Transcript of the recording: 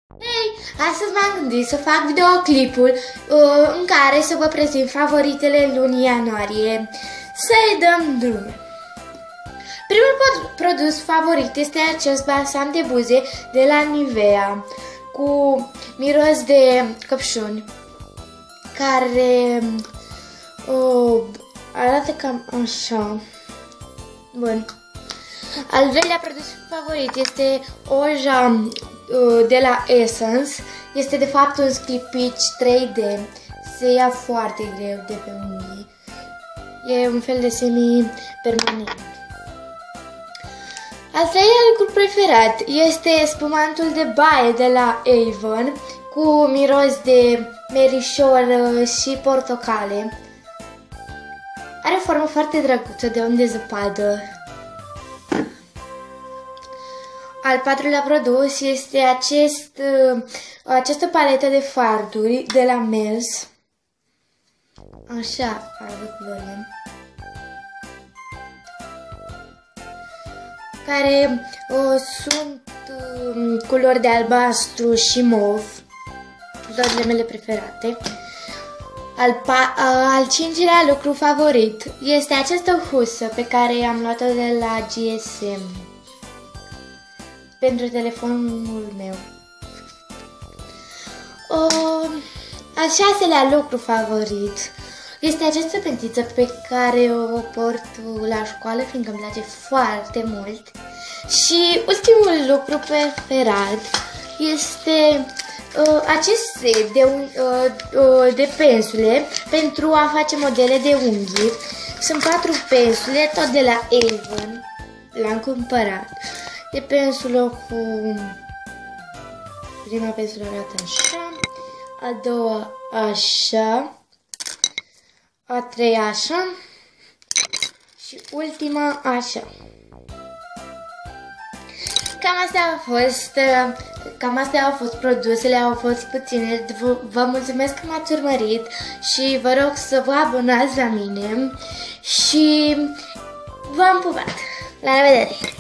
Hei, astăzi m-am gândit să fac videoclipul în care să vă prezint favoritele lunii ianuarie. Să-i dăm drumul! Primul produs favorit este acest balsam de buze de la Nivea cu miros de căpșuni care arată cam așa. Bun. Al doilea produs favorit este oja de la Essence. Este de fapt un sclipici 3D. Se ia foarte greu de pe unghii. E un fel de semi-permanent. Al treilea lucru preferat este spumantul de baie de la Avon cu miros de merișor și portocale. Are o formă foarte drăguță de om de zăpadă. Al patrulea produs este această paletă de farduri de la Mers. Așa arată culorile. Care sunt culori de albastru și mov, culorile mele preferate. Al cincilea lucru favorit este această husă pe care am luat-o de la GSM pentru telefonul meu. Al șaselea lucru favorit este această pentiță pe care o port la școală, fiindcă îmi place foarte mult. Și ultimul lucru preferat este acest set de pensule pentru a face modele de unghii. Sunt 4 pensule, tot de la Avon. L-am cumpărat. E pensulă cu... Prima pensulă arată așa, a doua așa, a treia așa și ultima așa. Cam astea au fost produsele, au fost puține. Vă mulțumesc că m-ați urmărit și vă rog să vă abonați la mine și v-am pupat. La revedere!